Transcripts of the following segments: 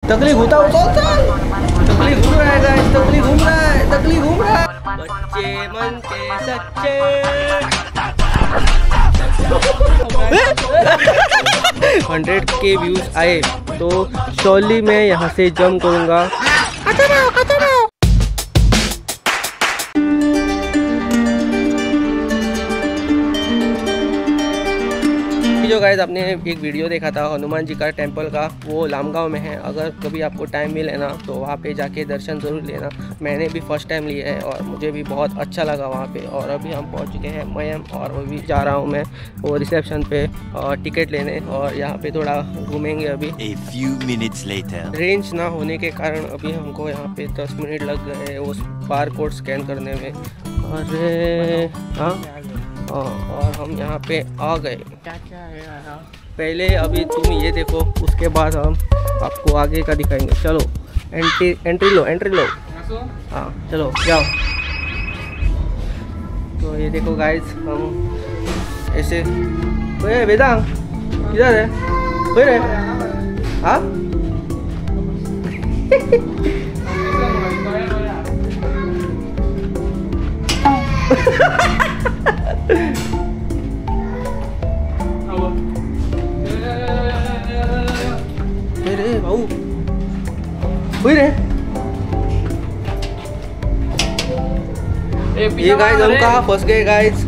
तकली घूमता तकली घूम रहा है गाइस, तकली घूम रहा है, तकली घूम रहा है। बच्चे मन के सच्चे 100K व्यूज आए तो शॉली मैं यहाँ से जंप करूँगा। जो गाइस आपने एक वीडियो देखा था हनुमान जी का टेंपल का, वो लामगांव में है। अगर कभी आपको टाइम मिले ना तो वहाँ पे जाके दर्शन ज़रूर लेना। मैंने भी फर्स्ट टाइम लिया है और मुझे भी बहुत अच्छा लगा वहाँ पे। और अभी हम पहुँच चुके हैं मयम और अभी जा रहा हूँ मैं वो रिसेप्शन पे टिकट लेने और यहाँ पे थोड़ा घूमेंगे। अभी A few minutes later. Range ना होने के कारण अभी हमको यहाँ पे 10 मिनट लग गए उस बार कोड स्कैन करने में। अरे हाँ और हम यहाँ पे आ गए। पहले अभी तुम ये देखो, उसके बाद हम आपको आगे का दिखाएंगे। चलो एंट्री लो। हाँ चलो जाओ। तो ये देखो गाइस, हम ऐसे वेदांग किधर है? कोई रे? हाँ भाऊ कोई रे? ये गाइस हम कहाँ फंस गए गाइस?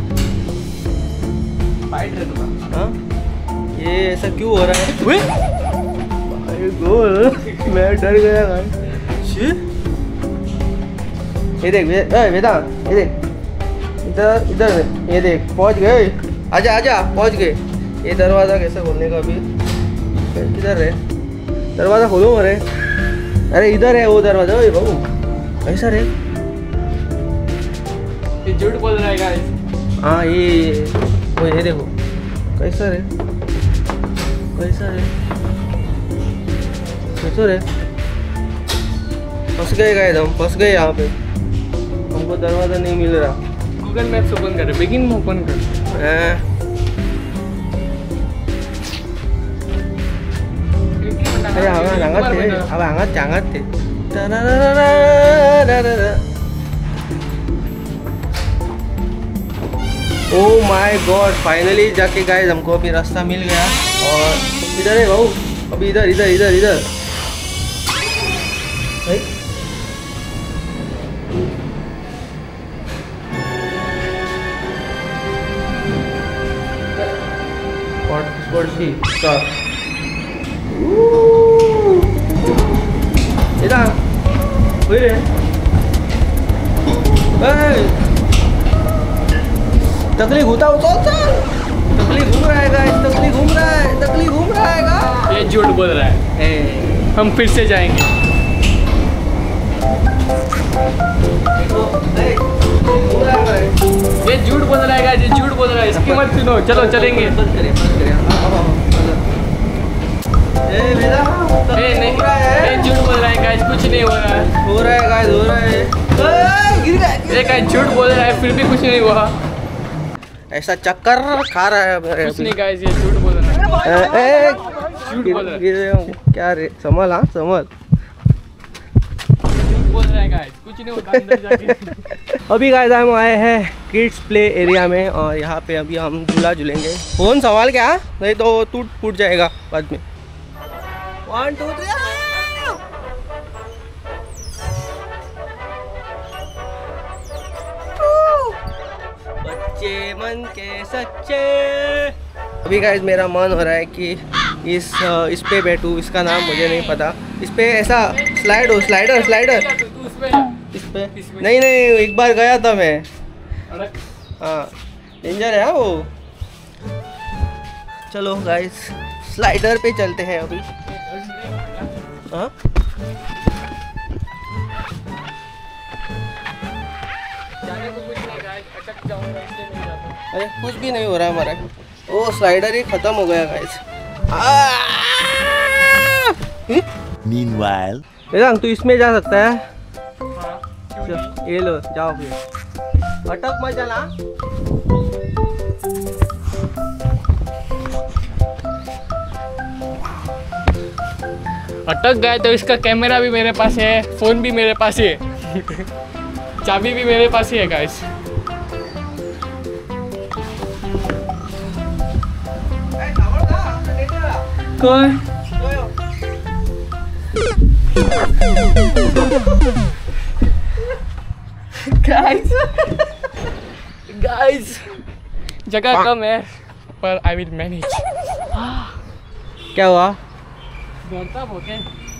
हाँ ये ऐसा क्यों हो रहा है? मैं डर गया गाइस। ये देख वेदांत, ये देख इधर ये देख, पहुंच गए। आजा पहुंच गए। ये दरवाज़ा कैसे खोलने का? अभी किधर है दरवाज़ा? खोलो अरे इधर है वो दरवाज़ा। ओए बाबू ऐसा रे, ये झूठ बोल रहा है गाइस। हाँ ये देखो कैसा रे फंस गए गाइस, हम फंस गए यहाँ पे। हमको दरवाज़ा नहीं मिल रहा। गूगल मैप्स ओपन कर, बिगिन में ओपन कर। अरे अंगत थे। ओह माय गॉड, फाइनली जाके गाइस हमको अभी रास्ता मिल गया। और इधर है भाऊ, अभी इधर तकली घूमता तकली घूम रहा है गाइस, तकली घूम रहा है। ये झूठ बोल रहा है। हम फिर से जाएंगे। ये झूठ बोल रहा है गाइस, ये झूठ बोल रहा है। इसकी मत सुनो, चलो चलेंगे। नहीं झूठ बोल रहा है गाइस, कुछ नहीं हो रहा है। हो रहा है गिर गया। झूठ बोल रहा है फिर भी कुछ नहीं हुआ। ऐसा चक्कर खा रहा है। कुछ नहीं गाइस, ये झूठ बोल रहा है। झूठ बोल रहा है। क्या रे? संभल झूठ बोल रहा है गाइस, कुछ नहीं होता अंदर जाके। अभी गाइस हम आए हैं किड्स प्ले एरिया में और यहाँ पे अभी हम झूला झूलेंगे। फोन संभाल के आ, नहीं तो टूट जाएगा बाद में। 1 2 3 बच्चे मन के सच्चे। अभी गाइस मेरा मन हो रहा है कि इस पे बैठूं। इसका नाम मुझे नहीं पता। इस पे ऐसा स्लाइडर इस पे नहीं एक बार गया था मैं। हाँ डेंजर है वो। चलो गाइस स्लाइडर पे चलते हैं अभी। हाँ अरे कुछ भी नहीं हो रहा हमारा। वो स्लाइडर ही खत्म हो गया गाइस। Meanwhile, वेदांग तू इसमें जा सकता है। ये लो जाओ फिर, अटक मत जाना। अटक गए तो इसका कैमरा भी मेरे पास है, फ़ोन भी मेरे पास है, चाबी भी मेरे पास ही है गाइस। कौन गाइस जगह कम है पर आई विल मैनेज। क्या हुआ? डरता होके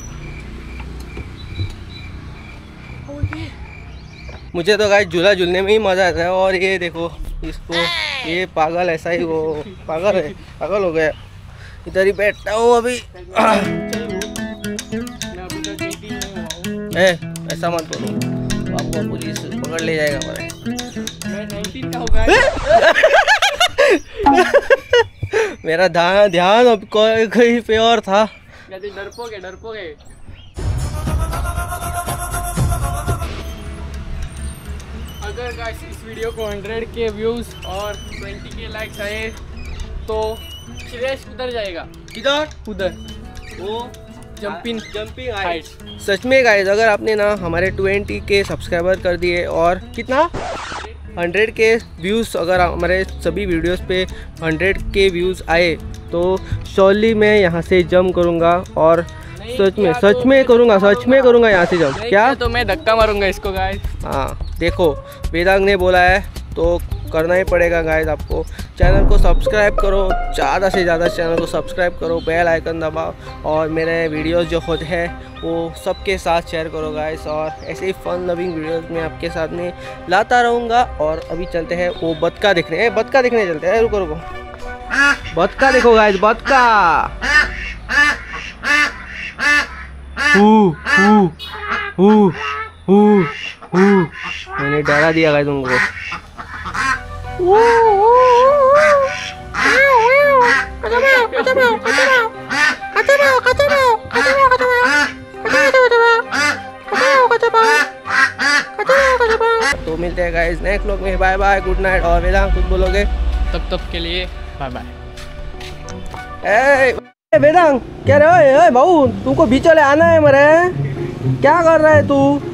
मुझे तो गाइस झूला झूलने में ही मज़ा आता है। और ये देखो इसको, ये पागल ऐसा ही वो पागल है, पागल हो गया। इधर ही बैठता हूँ अभी। ऐसा मत बोलो, आपको पुलिस पकड़ ले जाएगा हमारे। मैं 19 का होगा। मेरा ध्यान अब कहीं पे और था। डरपोगे अगर गाइस इस वीडियो को 100 के व्यूज और 20 के लाइक्स आए तो श्रेयस उधर जाएगा। किधर? उधर वो जंपिंग हाइट। सच में गाइस अगर आपने ना हमारे 20 के सब्सक्राइबर कर दिए और कितना 100 के व्यूज़, अगर हमारे सभी वीडियोस पे 100 के व्यूज़ आए तो श्योरली मैं यहाँ से जंप करूँगा। और सच में करूँगा यहाँ से जंप। क्या तो मैं धक्का मारूंगा इसको गाइस। हाँ देखो, वेदांग ने बोला है तो करना ही पड़ेगा गाइस। आपको चैनल को सब्सक्राइब करो, ज़्यादा से ज़्यादा चैनल को सब्सक्राइब करो, बेल आइकन दबाओ और मेरे वीडियोस जो होते हैं वो सबके साथ शेयर करो गाइस। और ऐसे ही फन लविंग वीडियोस में आपके साथ में लाता रहूँगा। और अभी चलते हैं वो बतका देखने, बतका देखने चलते हैं। रुको बतका देखो गाइस, बतका। मैंने डरा दिया गाइस तुमको। तो मिलते हैं गाइस नेक्स्ट व्लॉग में। Bye bye, good night. और वेदांग कुछ बोलोगे? तब के लिए बाय बाय। वेदांग क्या रे? भाऊ तुमको बीच वाले आना है मरे, क्या कर रहा है तू?